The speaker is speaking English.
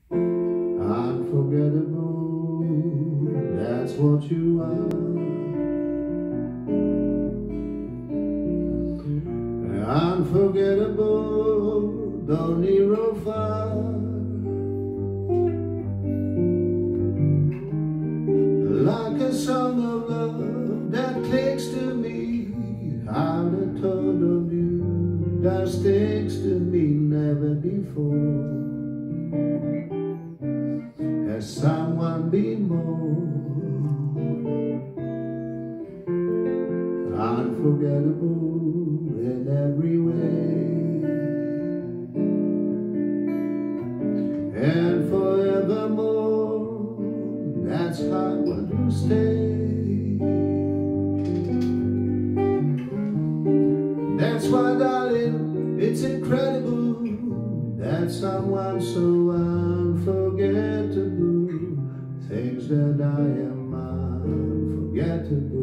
Unforgettable, that's what you are. Unforgettable, don't need no far. Like a song of love that clicks to me, how the thought of you that sticks to me never before. Has someone been more unforgettable in every way, and forevermore, that's how it will stay. That's why, darling, it's incredible that someone so unforgettable thinks that I am unforgettable.